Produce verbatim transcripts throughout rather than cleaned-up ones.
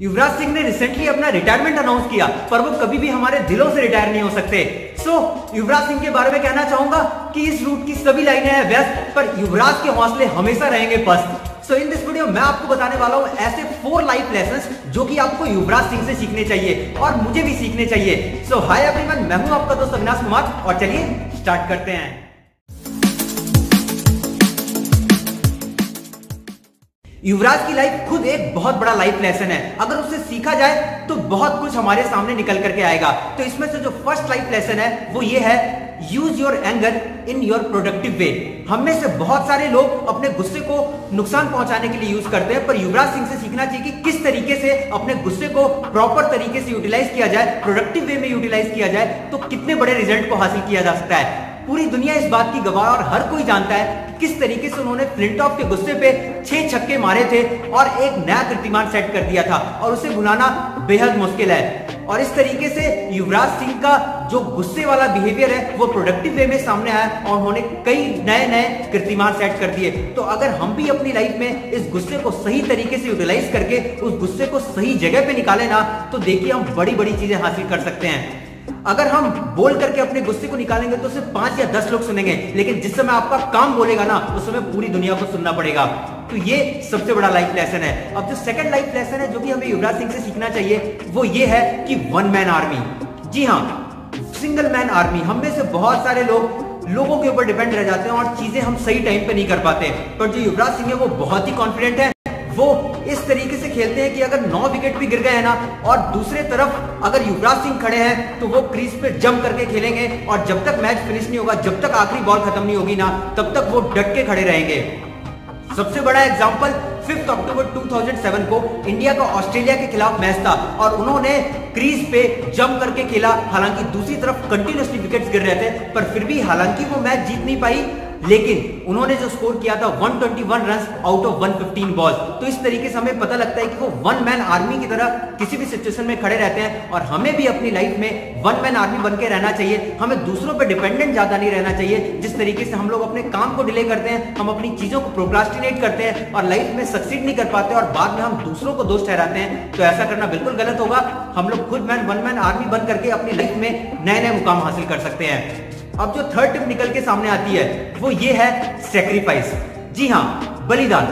युवराज सिंह ने रिसेंटली अपना retirement announce किया, पर वो कभी भी हमारे दिलों से रिटायर नहीं हो सकते। सो so, युवराज सिंह के बारे में कहना चाहूंगा कि इस रूट की सभी लाइनें हैं व्यस्त, पर युवराज के हौसले हमेशा रहेंगे पस्त। सो इन दिस वीडियो मैं आपको बताने वाला हूं ऐसे फोर लाइफ लेसन्स जो कि आपको युवराज सिंह से सीखने चाहिए और मुझे भी सीखने चाहिए। सो हाय एवरीवन, मैं हूं आपका दोस्त अविनाश कुमार और चलिए स्टार्ट करते हैं। युवराज की लाइफ खुद एक बहुत बड़ा लाइफ लेसन है। अगर उसे सीखा जाए तो बहुत कुछ हमारे सामने निकल करके आएगा। तो इसमें से जो फर्स्ट लाइफ लेसन है वो ये है, use your anger in your productive way. हम में से बहुत सारे लोग अपने गुस्से को नुकसान पहुंचाने के लिए यूज करते हैं, पर युवराज सिंह से सीखना चाहिए कि किस तरीके से अपने गुस्से को प्रॉपर तरीके से यूटिलाइज किया जाए, प्रोडक्टिव वे में यूटिलाइज किया जाए तो कितने बड़े रिजल्ट को हासिल किया जा सकता है। पूरी दुनिया इस बात की गवाह और हर कोई जानता है कि किस तरीके से उन्होंने फ्लिंटॉफ के गुस्से पे छह छक्के मारे थे और एक नया कीर्तिमान सेट कर दिया था और उसे भुलाना बेहद मुश्किल है। और इस तरीके से युवराज सिंह का जो गुस्से वाला बिहेवियर है वो प्रोडक्टिव वे में सामने आया और उन्होंने कई नए नए कीर्तिमान सेट कर दिए। तो अगर हम भी अपनी लाइफ में इस गुस्से को सही तरीके से यूटिलाइज करके उस गुस्से को सही जगह पे निकाले ना, तो देखिए हम बड़ी बड़ी चीजें हासिल कर सकते हैं। अगर हम बोल करके अपने गुस्से को निकालेंगे तो सिर्फ पांच या दस लोग सुनेंगे, लेकिन जिस समय आपका काम बोलेगा ना उस समय पूरी दुनिया को सुनना पड़ेगा। तो ये सबसे बड़ा लाइफ लेसन है। अब जो सेकंड लाइफ लेसन है जो कि हमें युवराज सिंह से सीखना चाहिए वो ये है कि वन मैन आर्मी। जी हाँ, सिंगल मैन आर्मी। हम में से बहुत सारे लोग लोगों के ऊपर डिपेंड रह जाते हैं और चीजें हम सही टाइम पे नहीं कर पाते, पर जो युवराज सिंह है वो बहुत ही कॉन्फिडेंट है। वो इस तरीके से खेलते हैं कि अगर नौ विकेट भी गिर गए हैं ना और दूसरे तरफ अगर युवराज सिंह खड़े हैं तो वो क्रीज पे जंप करके खेलेंगे और जब तक मैच फिनिश नहीं होगा, जब तक आखिरी बॉल खत्म नहीं होगी ना, तब तक वो डट के खड़े रहेंगे। सबसे बड़ा एग्जांपल फिफ्थ अक्टूबर दो हज़ार सात को इंडिया का ऑस्ट्रेलिया के खिलाफ मैच था और उन्होंने क्रीज पे जंप करके खेला। हालांकि दूसरी तरफ कंटिन्यूअसली विकेट्स गिर रहे थे, पर फिर भी हालांकि वो मैच जीत नहीं पाई, लेकिन उन्होंने जो स्कोर किया था एक सौ इक्कीस रन्स आउट ऑफ एक सौ पंद्रह बॉल्स। तो इस तरीके से हमें पता लगता है कि वो वन मैन आर्मी की तरह किसी भी सिचुएशन में खड़े रहते हैं और हमें भी अपनी लाइफ में वन मैन आर्मी बन के रहना चाहिए। हमें दूसरों पर डिपेंडेंट ज्यादा नहीं रहना चाहिए। जिस तरीके से हम लोग अपने काम को डिले करते हैं, हम अपनी चीजों को प्रोक्रास्टिनेट करते हैं और लाइफ में सक्सीड नहीं कर पाते और बाद में हम दूसरों को दोष ठहराते हैं, तो ऐसा करना बिल्कुल गलत होगा। हम लोग खुद मैन वन मैन आर्मी बन करके अपनी लाइफ में नए नए मुकाम हासिल कर सकते हैं। अब जो थर्ड टिप निकल के सामने आती है वो ये है सैक्रिफाइस। जी हाँ, बलिदान।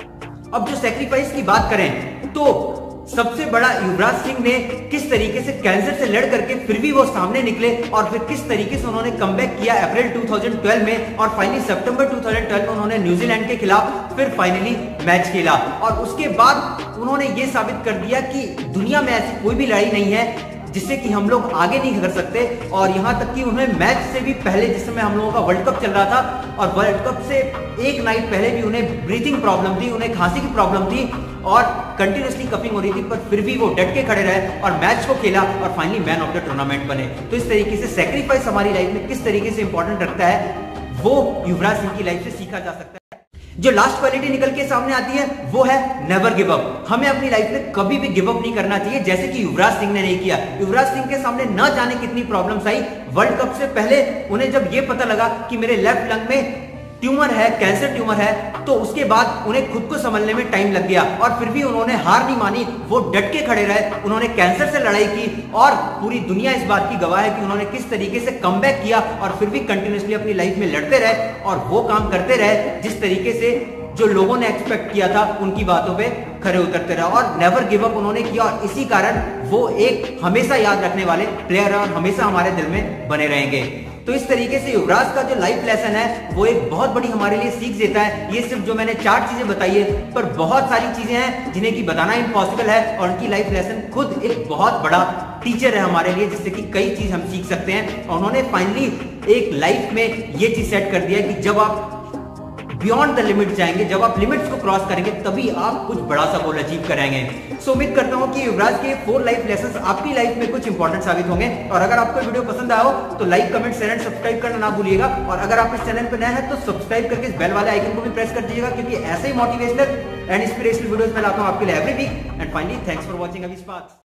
अब जो सैक्रिफाइस की बात करें तो सबसे बड़ा युवराज सिंह ने किस तरीके से कैंसर से लड़ करके फिर भी वो सामने निकले और फिर किस तरीके से उन्होंने कमबैक किया अप्रैल दो हज़ार बारह में और फाइनली सितंबर दो हज़ार बारह में उन्होंने न्यूजीलैंड के खिलाफ फिर फाइनली मैच खेला और उसके बाद उन्होंने ये साबित कर दिया कि दुनिया में ऐसी कोई भी लड़ाई नहीं है जिससे कि हम लोग आगे नहीं कर सकते। और यहां तक कि उन्हें मैच से भी पहले, जिस समय हम लोगों का वर्ल्ड कप चल रहा था और वर्ल्ड कप से एक नाइट पहले भी उन्हें ब्रीथिंग प्रॉब्लम थी, उन्हें खांसी की प्रॉब्लम थी और कंटिन्यूअसली कपिंग हो रही थी, पर फिर भी वो डट के खड़े रहे और मैच को खेला और finally man of the tournament बने। तो इस तरीके से सैक्रिफाइस हमारी लाइफ में किस तरीके से इंपॉर्टेंट रखता है वो युवराज सिंह की लाइफ से सीखा जा सकता है। जो लास्ट क्वालिटी निकल के सामने आती है वो है नेवर गिव अप। हमें अपनी लाइफ में कभी भी गिव अप नहीं करना चाहिए, जैसे कि युवराज सिंह ने नहीं किया। युवराज सिंह के सामने न जाने कितनी प्रॉब्लम्स आई। वर्ल्ड कप से पहले उन्हें जब ये पता लगा कि मेरे लेफ्ट लंग में ट्यूमर है, कैंसर ट्यूमर है, तो उसके बाद उन्हें खुद को संभलने में टाइम लग गया और फिर भी उन्होंने हार नहीं मानी। वो डट के खड़े रहे, उन्होंने कैंसर से लड़ाई की और पूरी दुनिया इस बात की गवाह है कि उन्होंने किस तरीके से कमबैक किया और फिर भी कंटिन्यूअसली अपनी लाइफ में लड़ते रहे और वो काम करते रहे जिस तरीके से जो लोगों ने एक्सपेक्ट किया था उनकी बातों पे खरे उतरते रहे और नेवर गिव अप उन्होंने किया और इसी कारण वो एक हमेशा याद रखने वाले प्लेयर है और हमेशा हमारे दिल में बने रहेंगे। तो इस तरीके से युवराज का जो लाइफ लेसन है वो एक बहुत बड़ी हमारे लिए सीख देता है। ये सिर्फ जो मैंने चार चीजें बताई है, पर बहुत सारी चीजें हैं जिन्हें की बताना इम्पॉसिबल है और उनकी लाइफ लेसन खुद एक बहुत बड़ा टीचर है हमारे लिए, जिससे कि कई चीज हम सीख सकते हैं। और उन्होंने फाइनली एक लाइफ में ये चीज सेट कर दिया कि जब आप बियॉन्ड द लिमिट जाएंगे, जब आप लिमिट्स को क्रॉस करेंगे तभी आप कुछ बड़ा सा गोल अचीव कराएंगे। सो उम्मीद करता हूं कि युवराज के फोर लाइफ लेसन्स आपकी लाइफ में कुछ इंपॉर्टेंट साबित होंगे। और अगर आपको वीडियो पसंद आया हो तो like, comment, share and subscribe करना ना भूलिएगा। और अगर आप इस चैनल पर नए हैं तो सब्सक्राइब करके इस बेल वाले आइकन को भी प्रेस कर दीजिएगा, क्योंकि ऐसे ही मोटिवेशनल एंड इंस्पिरेशनल वीडियोस मैं लाता हूं आपके लिए every week. And finally thanks for watching अविस्पार्क्स।